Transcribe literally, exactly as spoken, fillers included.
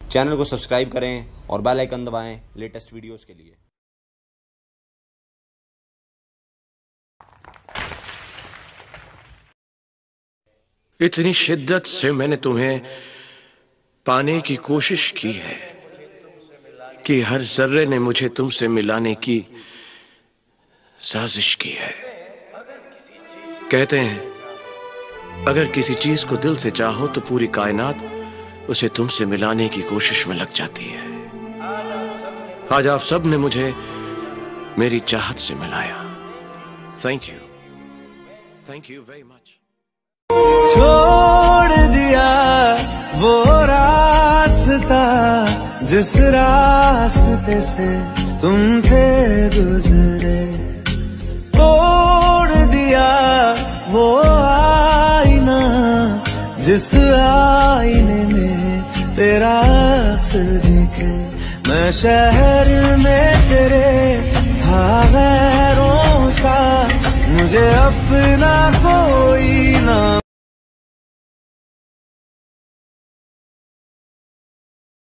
Channel को subscribe करें और बेल आइकन दबाएं लेटेस्ट वीडियोस के लिए। इतनी शिद्दत से मैंने तुम्हें पाने की कोशिश की है कि हर जर्रे ने मुझे तुमसे मिलाने की साजिश की है। कहते हैं अगर किसी चीज को दिल से चाहो तो पूरी कायनात उसे तुमसे मिलाने की कोशिश में लग जाती है। आज आप सब ने मुझे मेरी चाहत से मिलाया। Thank you, thank you very much. छोड़ दिया वो रास्ता जिस रास्ते से तुम थे गुजरे, तोड़ दिया वो आईना जिस आईने में तेरा अक्स दिखे। मैं शहर में तेरे था गैरों सा, मुझे अपना कोई ना